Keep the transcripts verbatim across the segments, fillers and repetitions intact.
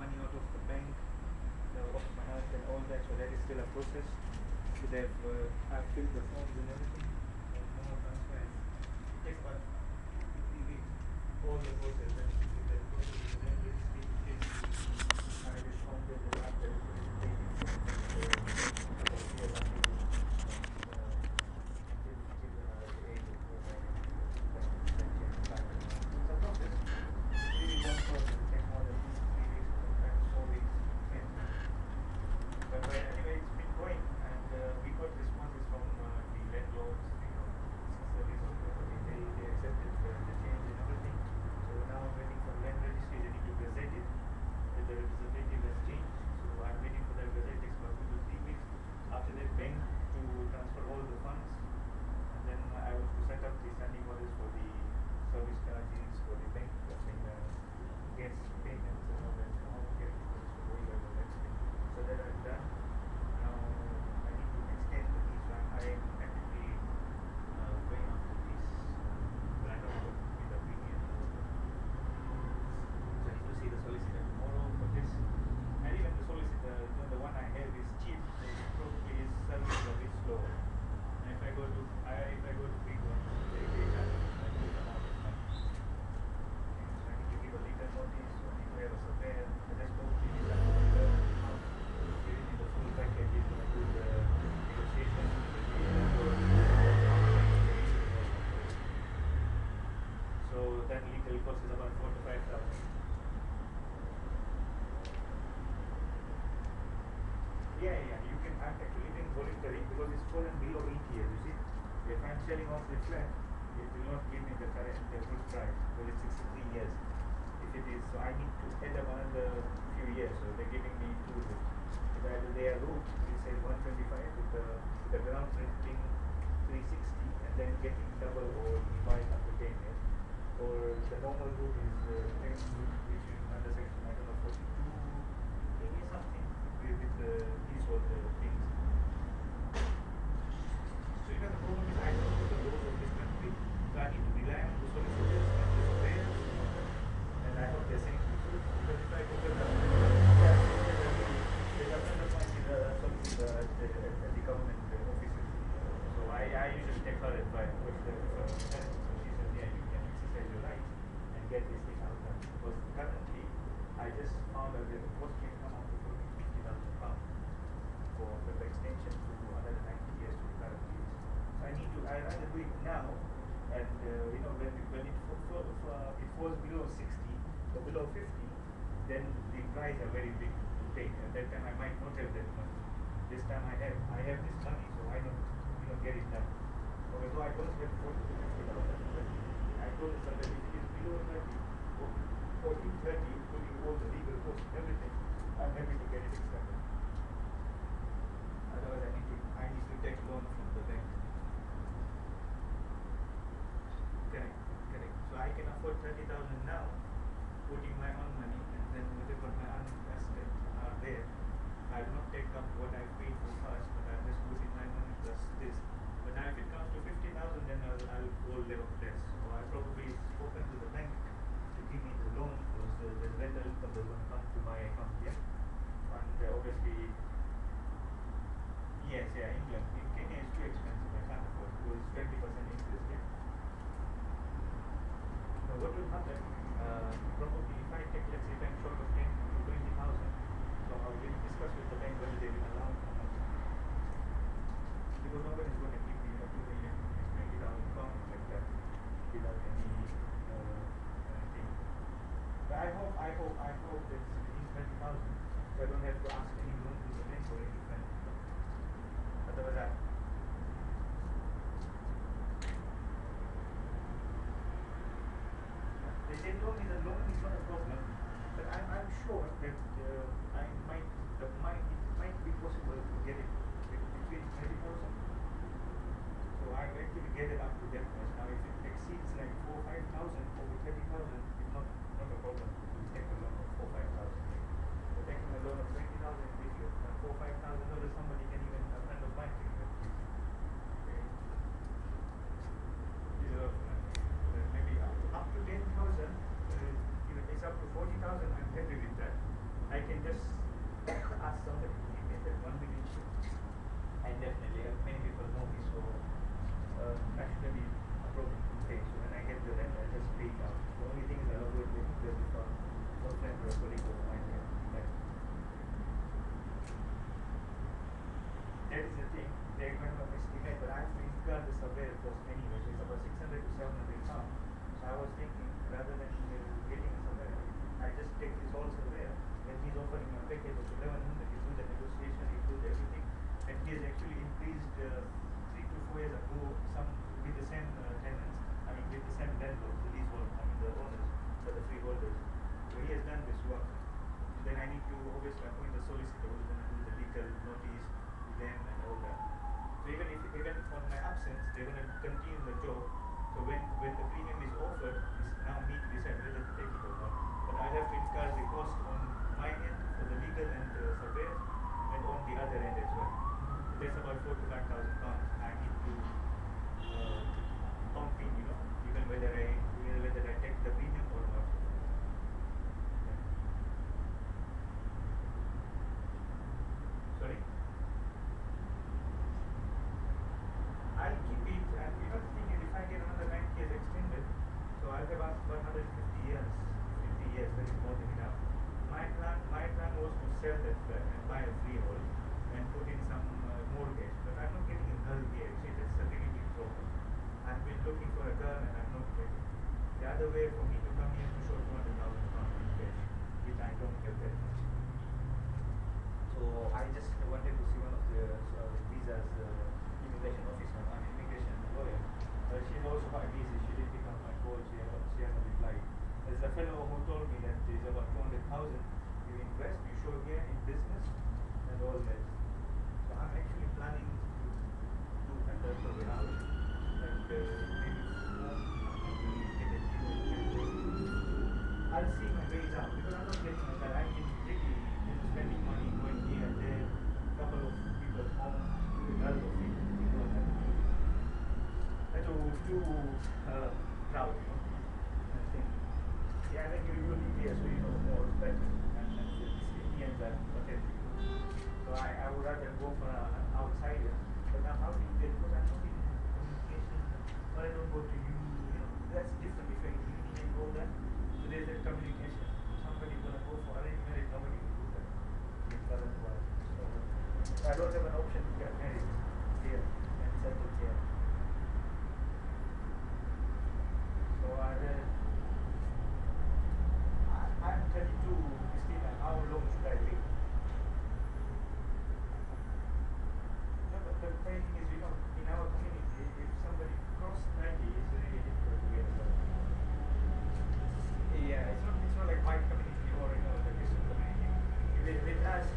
money out of the bank, the, of my aunt and all that. So that is still a process. So they've uh, I've filled the forms and everything. And now transfer is, it takes about two three weeks. All the process and if the process is then registry to change the I just counted the fact that it will take it for the next uh, couple of years until uh, until the children are at the age of where I can then change back and all. So it's a process. It's really long process. It takes more than two to three weeks, sometimes four weeks. Yeah. But, but anyway, it's been going, and uh, we got responses from uh, the landlords, you know, service of property. They, they accepted the, the change and everything. So now I'm waiting for land registry. They need to gazette it. That the representative has changed. So I'm waiting for that gazette. It takes about two to three weeks. After that, bank to transfer all the funds. And then I was to set up the standing orders for the service charges for the bank, I mean, uh, gas payments and all that. How to get the whole level, that's it. So that I've done. Now I need to extend the lease. So I am actively uh, going after this. But I don't know what will be the opinion or the. So I need to see the solicitor tomorrow for this. And even the solicitor, you know, the one I have is cheap, so it probably is service a bit slower. And if I go to, I, if I go to big ones, they, they charge me a good amount of money. And so I need to give a legal notice, so I need to have a surveyor, but that's probably be done on the house. Giving me the full package, is going to do the negotiation, the so that legal cost is about four to five thousand. Yeah, yeah, you can. I'm actually doing voluntary because it's fallen below eight years. You see, if I'm selling off the flat, it will not give me the current the good price because it's sixty-three years. If it is, so I need to add up another few years. So they're giving me two routes. If either they are route, it says one twenty-five with the with the ground rent being three sixty and then getting double or divide after ten years, or the normal route is uh, ten route, which is under section I don't know forty-two, maybe something with, with the these all the things. So you know the problem is I don't know the laws of this country, so I need to rely on the solicitors and the surveyors, and I hope they're saying the truth because if I go to the yeah, they have done the point with the solicitor at the, at the government uh, offices. So I, I usually take her advice what's the preferred method. So she says, yeah, you can exercise your rights and get this thing out done. Because currently I just found out that the cost can come out to fifty thousand pounds for the extension to another ninety years to the current lease. So I need to, I rather do it now, and uh, you know, when, when it, for, for, for, uh, it falls below sixty or below fifty, then the price are very big to take. At that time I might not have that much. This time I have, I have this money, so why not, you know, get it done. Although I don't have forty to fifty thousand, but I told the that if it is below thirty, fourteen, thirty, including all the legal costs and everything, I'm happy to get it extended. Otherwise I need to, I need to take loan from the bank. Correct, correct. So I can afford thirty thousand now, putting my own money, and then whatever my own assets are there, I will not take up what I paid for first, but I'll just put in my money plus this. But now if it comes to fifty thousand, then I'll, I'll go level less. So I probably spoken to the bank to give me the loan because the, the rental income is going to come to my account, yeah. And uh, obviously, yes, yeah, England. In Kenya it's too expensive, I can't afford because it's twenty percent interest, yeah. Now what will happen, uh, probably if I take, let's say if I'm short of ten to twenty thousand, so I will discuss with the bank whether they will allow how much. Because nobody is going to give me a two million twenty thousand pounds like that without any uh, thing. But I hope, I hope, I hope that it's at least twenty thousand, so I don't have to ask any loan to the bank or any friend. Otherwise I They, they told me the loan is not a problem, but I'm, I'm sure that uh, I might, that might, it might be possible to get it between thirty thousand. So I actually get it up to that much. Now if it exceeds like four five thousand over thirty thousand, it's not, not a problem to take a loan of four five thousand. So taking a loan of twenty thousand is difficult. Now four five thousand dollars somebody can even, a friend of mine can even give. Okay. This is a lot of money. Uh, maybe up to, up to ten thousand, uh, if it's up to forty thousand, I'm happy with that. I somebody who made that one million shift. And definitely, uh, many people know me, so uh, I shouldn't be a problem to pay. So when I get the rent, I just pay it out. The only thing is I'll avoid paying because if a, a friend or a colleague of mine can like that is the thing. They're going to estimate, but I have to incur the surveyor cost anyway. So it's about six hundred to seven hundred pounds. So I was thinking, rather than uh, getting a surveyor, I just take this whole surveyor. When he's offering a package of eleven hundred, he do the negotiation, he do everything, and he has actually increased uh, three to four years ago some with the same uh, tenants. I mean, with the same landlord, the leasehold, I mean the owners, the, the freeholders. So he has done this work. Then I need to obviously appoint the solicitor who's going to do the legal notice to them and all that. So even if even on my absence, they're going to continue the job. So when when the premium is offered, it's now me to decide whether to take it or not. But I have to incur the cost on my end for the legal and uh, surveyor, and on the other end as well. So that's about four to five thousand pounds. I need to uh, pump in, you know, even whether I whether I take the premium or not. Sorry? I'll keep it, and you know the thing is, if I get another nine years extended, so I'll have about one hundred fifty years, fifty years, that is more than enough. My plan, my plan was to sell that flat and buy a freehold and put in some uh, mortgage, but I'm not getting a girl here. See, that's a really big problem. I've been looking for a girl and I'm not getting. The other way for me to come here to show two hundred thousand pounds in cash, which I don't get that much. So I just wanted to see one of the uh, visas uh, immigration officer, I mean immigration lawyer. Uh, she's also quite busy. She did pick up my call. She hasn't, she hasn't replied. There's a fellow who told me that there's about two hundred thousand you invest, you show here in business and all that. So I'm actually planning to do a third house and uh, maybe uh, get a deal. I'll see my ways out because I'm not getting like that. I've been really you know, spending money going here and there. A couple of people home, regardless of it, you know, and I to too uh, proud, you know. I think, yeah, when you you live here, so you know more better. And, and these Indians are pathetic. So I, I would rather go for a, an outsider. But now how do you get? Because I'm not in communication, or I don't go to uni. You know, that's different if you're in uni and all that. So there's that communication. Somebody's gonna go for arranged marriage. Nobody will do that. It doesn't work. So I don't have an option to get married here and settle here. So I, uh, I I'm thirty-two, Christina. How long should I wait? No, but the thing is, you know, in our community, if somebody crosses ninety, it's really difficult to get a job. Yeah, it's not, it's not like my community or, you know, the Christian community. With, with us,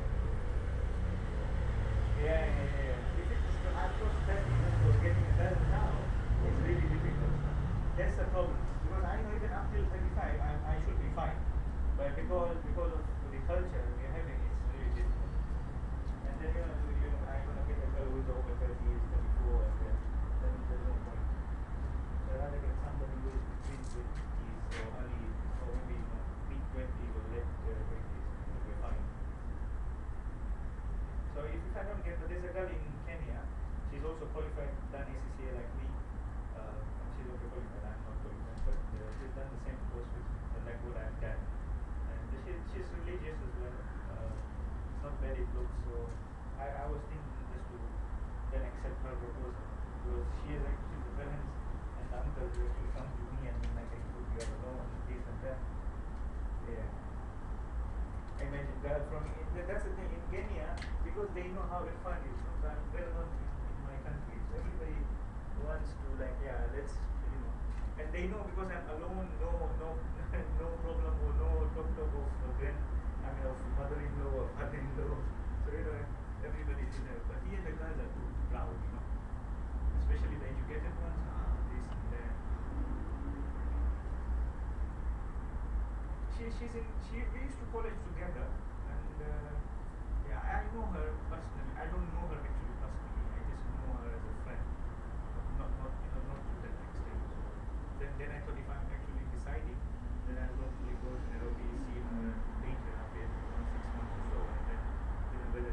yeah, yeah, yeah, yeah. If it's, I've crossed thirty, so getting a girl now, it's really difficult. That's the problem. Because I know even up till thirty-five, I, I should be fine. But because because of the culture we're having, it's really difficult. And then you know, you know I'm gonna get a girl who's over thirty years, thirty-four, and then, then there's no point. So I'd rather get somebody who is between twenties or early, or maybe you know, mid twenties or late twenties, it'll be fine. So if, if I don't get, but there's a girl in Kenya. She's also qualified, done A C C A like me. Uh, and she's also qualified. I'm not qualified, but uh, she's done the same course with uh, like what I've done. And she, she's religious as well. Uh, it's not bad it looks. So I, I was thinking just to then accept her proposal because she has actually the parents and the uncles who actually come to me and then like I put you alone and this and that. Yeah. Imagine girl from that's the thing in Kenya because they know how Irfan is. So I'm well known in, in my country. So everybody wants to like yeah let's you know and they know because I'm alone no no no problem or no talk talk of uh, grand I mean of mother-in-law or father-in-law. So you know everybody's in there. But here the girls are too proud, you know, especially the educated ones. Ah, this and that. She, she's in, she, we used to college together, and uh, yeah, I know her personally. I don't know her actually personally. I just know her as a friend, not, not, you know, not to that extent. So then, then I thought if I'm actually deciding, then I'll hopefully go to Nairobi, see her later, after one six months or so, and then you know whether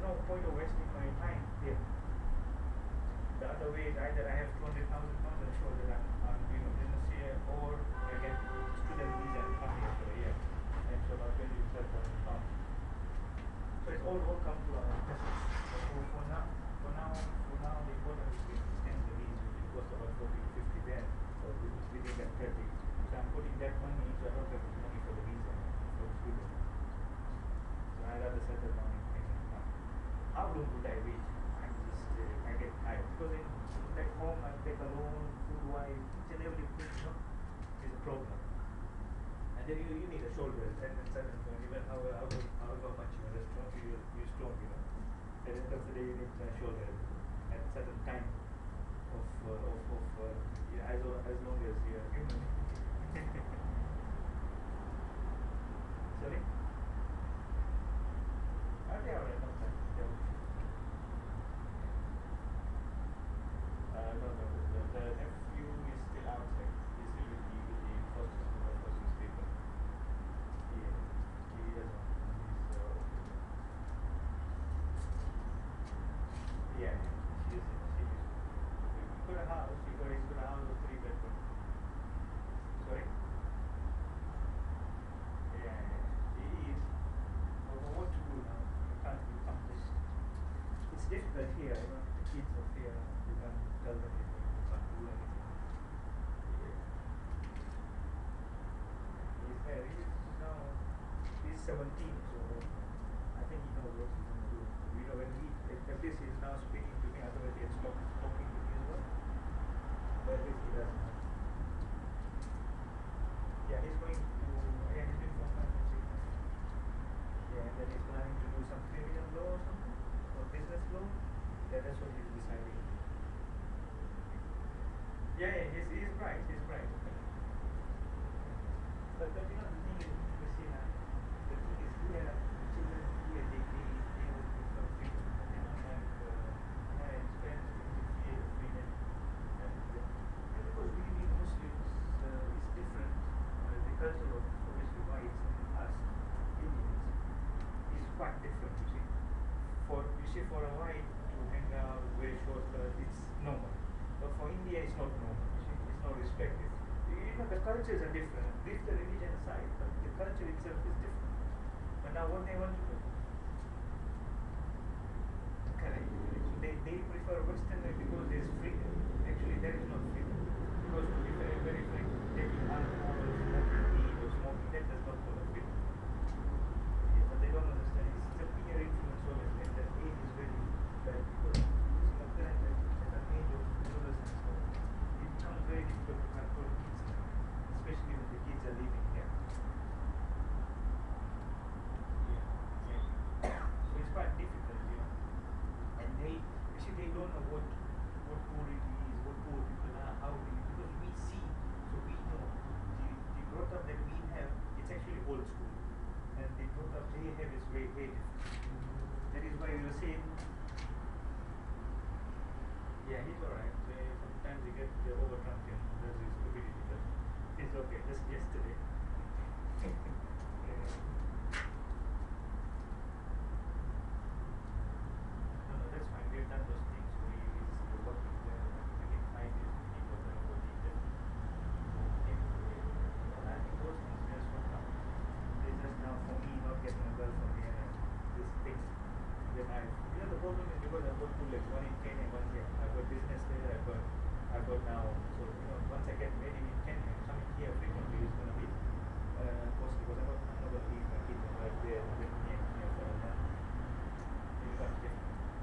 no point of wasting my time here. The other way is either I have two hundred thousand pounds and show that I'm, I'm doing a business here, or I get student visa and come here for a year and show about twenty to thirty thousand pounds. So it's all, all come to our business. But for, for now, for now, for now, the important is to extend the visa, which will cost about forty to fifty there, or within that thirty. So I'm putting that money into I don't have money for the visa for the student. So I rather settle down in Kenya now. How long would I wait? I'm just, uh, I get tired. Because in, back home, I take a loan, food wise, each and everything, you know, is a problem. And then you, you need a shoulder at a certain point, even however, however, however much you are strong, you, you're strong, you know. At the end of the day, you need a shoulder at a certain time of, uh, of, of uh, yeah, as, as long as you are human. Sorry? Are they alright? Not that. They're okay. Uh, no, no, the, the nephew is still outside. He's still with the, with the first, the first newspaper. He, he doesn't. He's, uh, yeah, she is, she is. He got a house, he got, he's got a house of three bedroom. Sorry? Yeah, he is. But what to do now? You can't, you can't just. It's difficult here, you know, the kids are here, you can't tell them anything, you can't do anything. Yeah. He's there, he's now, he's seventeen, so I think he knows what he's going to do. You know, when he, at at least he's now speaking to me, otherwise he had stopped talking to me as well. But at least he does now. Yeah, he's going to, yeah, he's doing some kind of thing. Yeah, and then he's planning to do some criminal law or something, or business law. Yeah, that's what he's deciding. Yeah, yeah, he's, he's bright, he's bright. But, but you know, the thing is, you see, uh, the thing is here, children here, they, they, they will be some freedom. They don't have uh, parents, parents will interfere, freedom. And, uh, and because we being Muslims uh, is different, uh, the culture of obviously whites and us, Indians, is quite different, you see. For, you see, for a white to hang out, wear short skirt, it's normal. But for India, it's not normal, you see. It's not respected. You know, the cultures are different. Leave the religion aside, but the culture itself is different. But now what they want to do? Correct. So they, they prefer Western way because there's freedom. Actually, there is no freedom. Because to be very, very frank, taking alcohol or smoking weed or smoking, that does not call a freedom. Yeah, but they don't understand. It's, it's a peer influence always, and that age is very bad because using a plant at, at an age of adolescence, so it becomes very difficult to control kids now, especially when the kids are living here. Yeah, yeah. So it's quite difficult, you know. And they, you see, they don't know what what purity is, what poor people are, how we, because we see, so we know. The, the growth up that we have, it's actually old school. And the growth up they have is way, way different. That is why we were saying, yeah, he's alright. They, sometimes they get they over drunk and does his stupidity, but it's okay, just yesterday. Yeah. No, no, that's fine. We've done those things. We is working there. I think five years he was there for the death. I think those things just work out. It's just now for me not getting a girl from here and this thing. Then I, you know, the problem is because I've got two legs, one in Kenya, one here. I've got business there. I've got, I've got now. So you know, once I get married in Kenya, coming here frequently is going to be uh, costly because I'm not, I'm not going to leave my kids and right there with me and here for a month. It becomes difficult.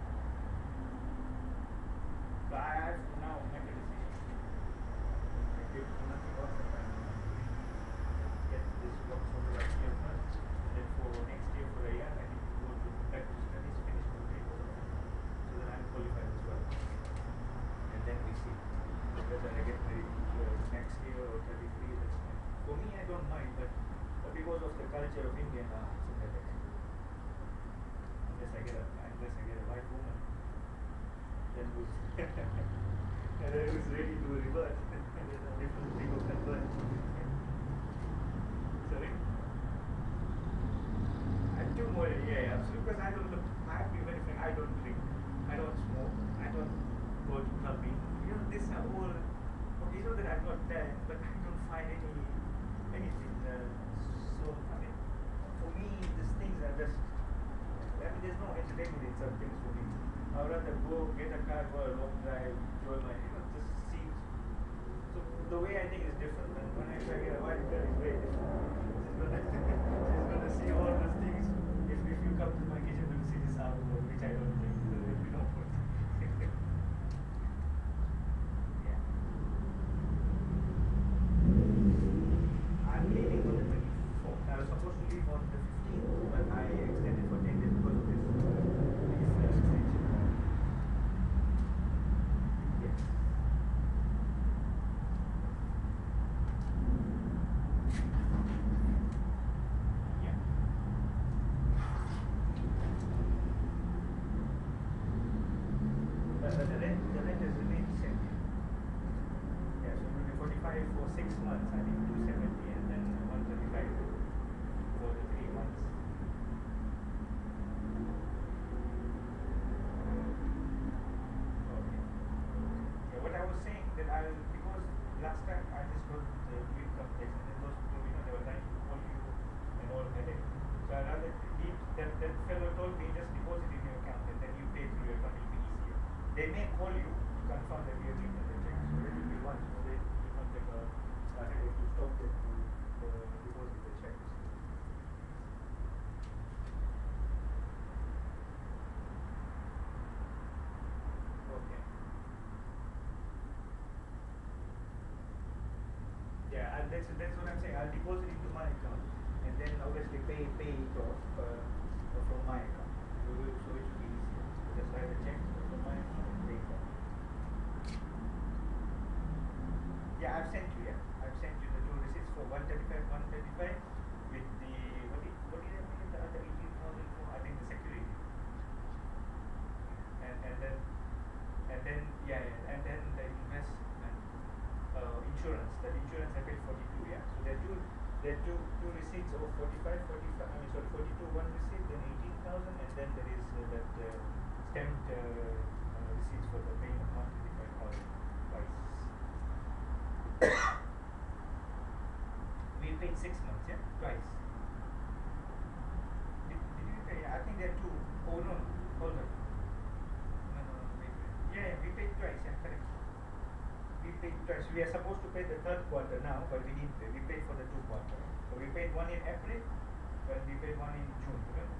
So I have to now make a decision. I give nothing else that I'm get this work sorted out here first. And then for next year, for a year, I need to go to back to studies, finish my papers, so that I'm qualified as well. And then we see whether I get married uh, next year or thirty-three. That's fine. For me, I don't mind, but, but because of the culture of India, now it's a headache. Unless I get a, unless I get a white woman. Then who's, and then who's ready to revert. And there's a different thing of convert. Sorry? I do more, yeah, yeah, absolutely. Because I don't look, I have to be very frank. I some things for me. I would rather go get a car, go a long drive, enjoy my, you know, just seems. So the way I think is different. And when I say a white girl is very different. She's gonna, she's gonna see all those things. If, if you come to my kitchen, you'll see this outdoor, which I don't think. So there will be no point. Yeah. I'm leaving on the twenty-fourth. I was supposed to leave on the fifteenth, but I extended for ten days because of this, this uh, extension. Yes. Yeah. But, but the rent, the rent has remained the same. Yeah, so it will be forty-five for six months, I think two seventy, and then one thirty-five for the three months. Okay. Yeah, what I was saying that I because last time I just got the new income tax and then those people, you know, they were trying to call you and all headache. So I rather leave that that fellow told me just deposit in your account and then you pay through your account, it will be easier. They may call you to confirm that we have written the check. So that will be one, so they you not take a, a headache to stop them to uh, deposit the check. Okay. Yeah, and that's that's what I'm saying. I'll deposit into my account and then obviously pay pay it off uh, from my account. So it, so it will be easier. Just write a check from my account and pay it off. Yeah, I've sent you. Yeah, I've sent you the two receipts for one thirty-five, one thirty-five with the what did what did I mean the other eighteen thousand for? I think the security. And and then and then yeah, yeah and then the investment uh, insurance. The insurance I paid forty-two. Yeah, so there are two there are two two receipts of forty-five, forty-five. I mean sorry, forty-two one receipt, then eighteen thousand, and then there is uh, that uh, stamped uh, uh, receipts for the payment of one thirty-five thousand twice. We paid six months, yeah, twice. Did, did we pay? I think there are two. Oh no, hold on. No, no, no, wait, wait. Yeah, yeah, we paid twice, yeah, correct. We paid twice. We are supposed to pay the third quarter now, but we didn't pay. We paid for the two quarter. So we paid one in April, but we paid one in June, remember?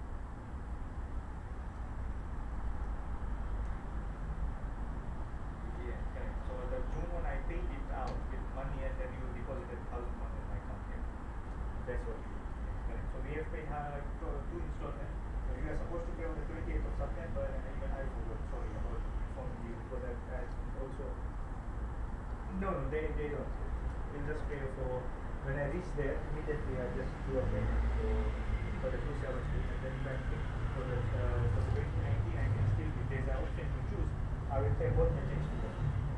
Yeah, correct. So the June one I paid it out with money and then you deposited thousand pounds in my account. Yeah. That's what we did. Yeah, correct. So we have paid uh, two, two installments. So you are supposed to pay on the twenty-eighth of September and even I forgot, sorry about informing you because I, I also no no they, they don't. We'll just pay for when I reach there immediately I just do a payment for for the two seventy and then if I think for the uh, for the twenty nineteen I can still if there's an option to choose I will pay both the checks together.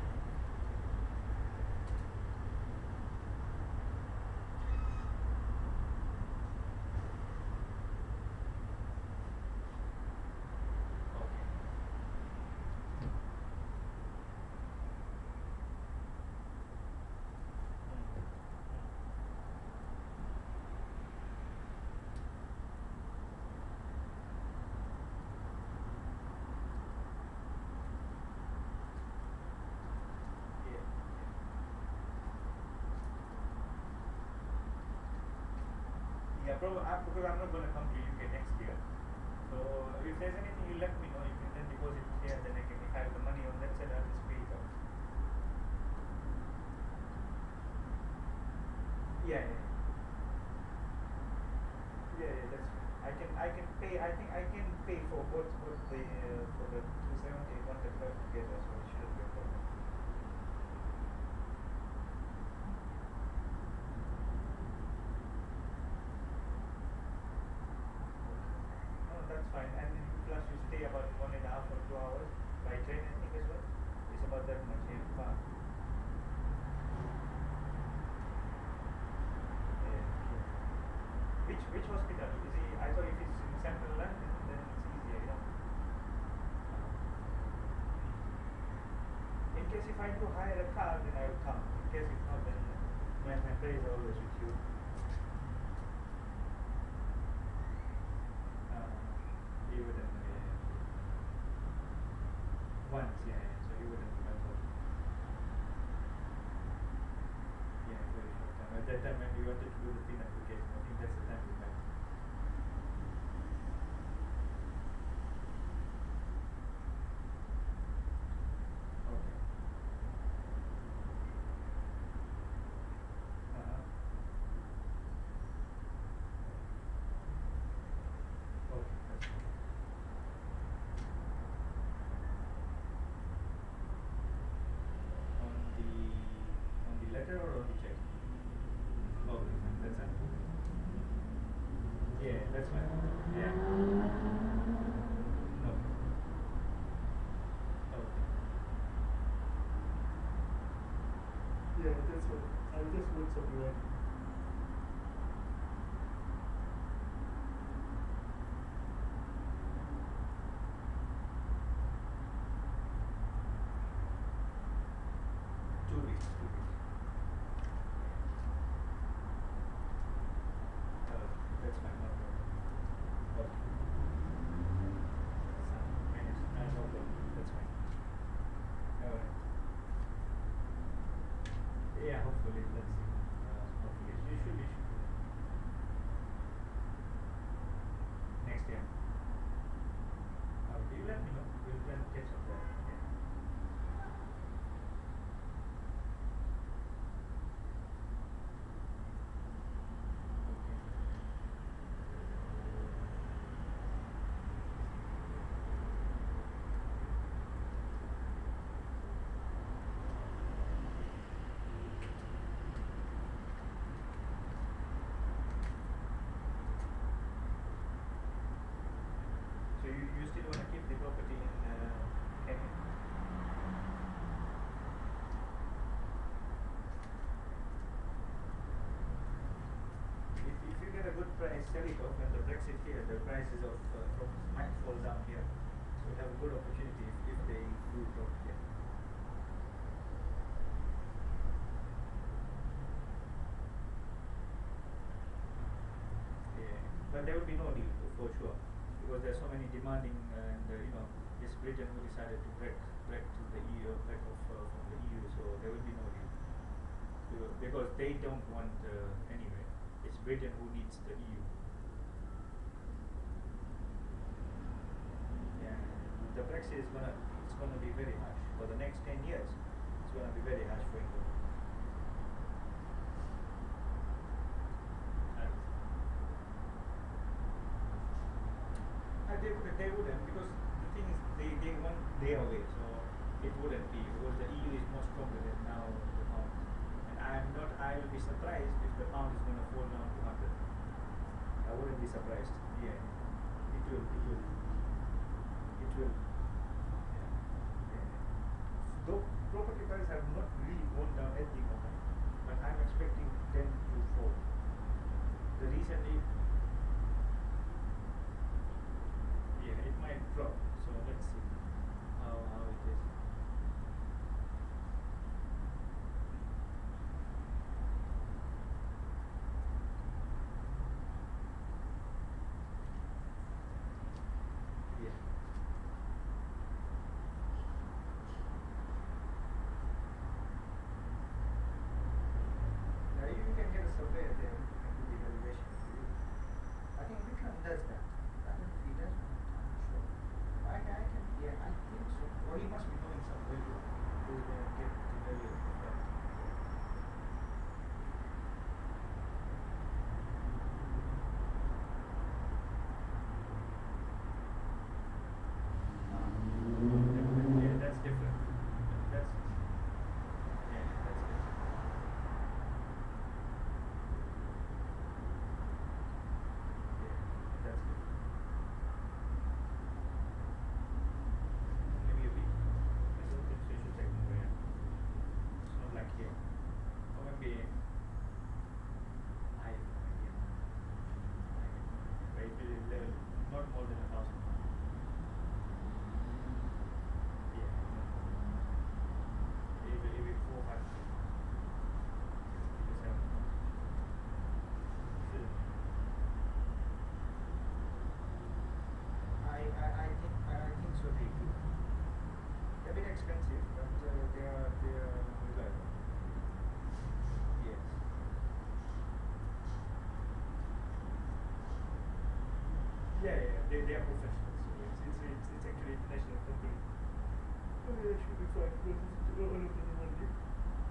Okay. Mm. Yeah. Yeah. Yeah, probably I, because I'm not going to come to U K next year. So if there's anything you let me know, you can then deposit it here, then I can if I have the money on that side, I'll just pay it out. Yeah, yeah. Yeah, yeah, that's fine. I can I can pay I think I can pay for both both the uh, for the two seventy and one thirty-five together, so it shouldn't be a problem. No, that's fine. And plus you stay about one and a half or two hours by train I think as well. It's about that much here. Far. Yeah, okay. Which which hospital? Is he I thought if it's in central London then it's easier, you know. In case if I do hire a car then I will come. In case if not then my my praise are always with you. Uh, you wouldn't, yeah. Once, yeah, yeah, so you wouldn't remember. Yeah, very short time. At that time when we wanted to do the pin application, I think that's the time we met. Okay. Uh-huh. Okay, that's good. On the on the letter or on the check? Okay, fine. That's fine. Yeah, that's fine. Yeah. No. Okay. Yeah, that's what I'll just wait some you. Two weeks, two weeks. Uh, that's fine, no problem. Okay. Some minutes, no, no problem. That's fine. Alright. Yeah, hopefully, let's see. Uh, hopefully, you should, you should. Next year. Okay, you let me know. We'll plan to catch up there. Yeah. Okay. So you, you still want to keep the property in uh, Kenya? If, if you get a good price, sell it off. When the Brexit here, the prices of uh, properties might fall down here. So you have a good opportunity if, if they do drop here. Yeah, but there will be no deal for sure because there are so many demanding and uh, you know it's Britain who decided to break break to the E U, break off uh, from the E U, so there will be no deal because, because they don't want uh, anyway. It's Britain who needs the E U. Yeah, the Brexit is gonna it's gonna be very harsh for the next ten years. It's gonna be very harsh for England. And Uh, they wouldn't, they wouldn't, because the thing is, they, they want their way, so it wouldn't be, because the E U is more stronger than now the pound. And I'm not, I will be surprised if the pound is going to fall down to one hundred. I wouldn't be surprised. Yeah, it will, it will. It will. Yeah. Yeah. Though property prices have not really gone down at the moment, but I'm expecting them to fall. The recently, yeah, it might drop. So let's see how, how it is. Yeah. Now you can get a surveyor there who can do the evaluation for you. I think Vikram does that. I don't know if he does or not. I'm not sure. I, I can, yeah, I think so. Or he must be knowing some value who's going to get the value of that. Yeah, that's different. That's, yeah, that's different. Yeah, that's good. Maybe a bit. they, they are professionals, so it's, it's, it's, it's actually international company. Oh, yeah, it should be fine because it's all over the world. Yeah.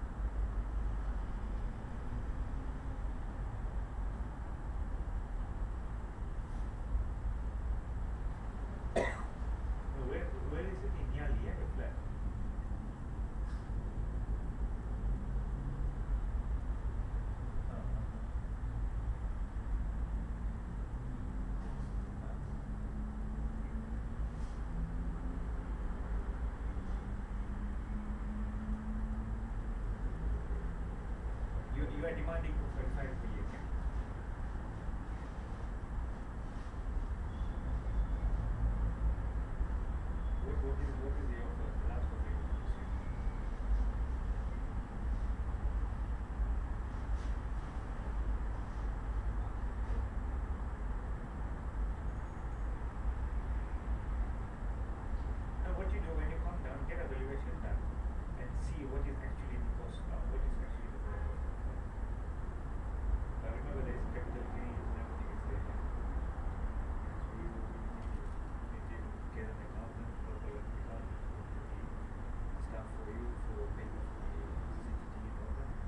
Where, where is it? In Nyali, yeah, the flat? Uh, uh, uh. You, you are demanding for thirty-five per year, yeah? What, what is what is the offer? The last offer you received? Now what you do when you come down, get a valuation done and see what is actually the cost now, what is actually the cost of the flat. Uh, remember there is capital gains and everything is there. Yeah? So you, you need to, need to get an accountant, local accountant to do the stuff for you, for payment for the C C T V and all that.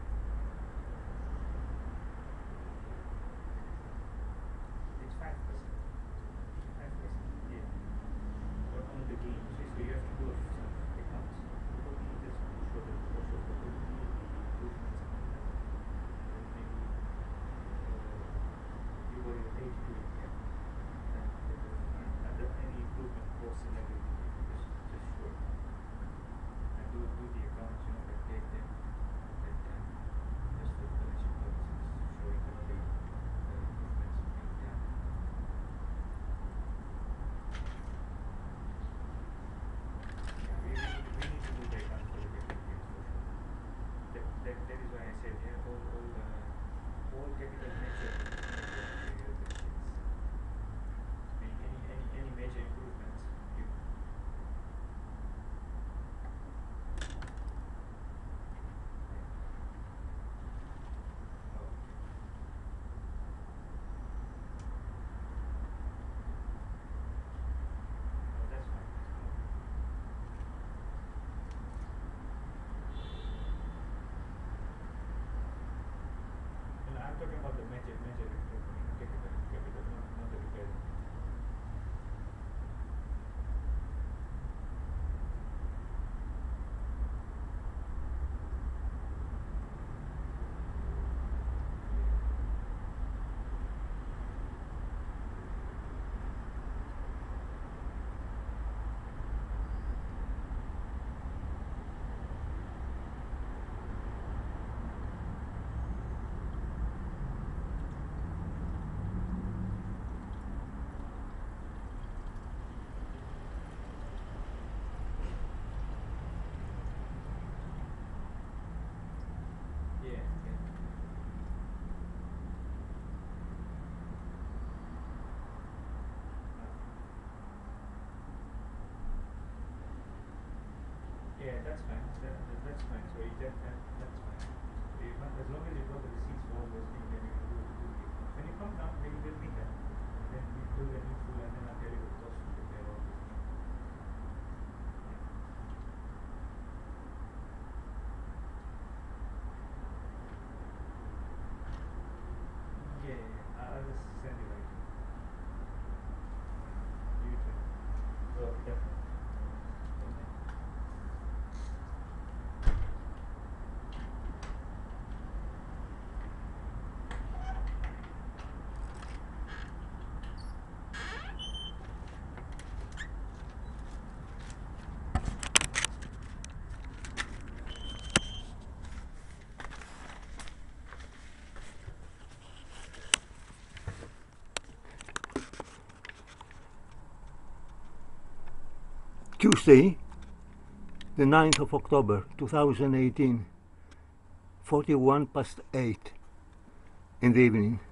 It's five percent. five percent, yeah. But on the gain, so so you have to do a set of accounts for the just to show the cost of the property, the improvements and all that. And maybe uh, you were paid to it, yeah. And, uh, and the, any improvement costs and everything, you can just just show it. And do do the accounts, you know, and take them at that time. Just for collection purposes, showing that the uh, improvements being done. Yeah, we, we, need, we need to do the accounts for the capital gains for sure. That, that, that is why I said, yeah, all, all, uh, all capital major, major things. Any, any, any, any major improvements, you, yeah. Oh, okay. No, that's fine, that's fine. No, no, I'm talking about the major, major improvement, capital, capital, not, not the repairs. Yeah, yeah. Yeah, that's fine. That, that, that's fine. So you that, that that's fine. So you not, as long as you've got the receipts for all those things, then you can do, do the account. When you come down, then you will meet that. And then we do the needful and then I'll tell you the cost to prepare all this. Yeah, yeah, yeah. I'll just send you right. You too. Oh, definitely. Okay. Tuesday, the ninth of October two thousand eighteen, forty-one past eight in the evening.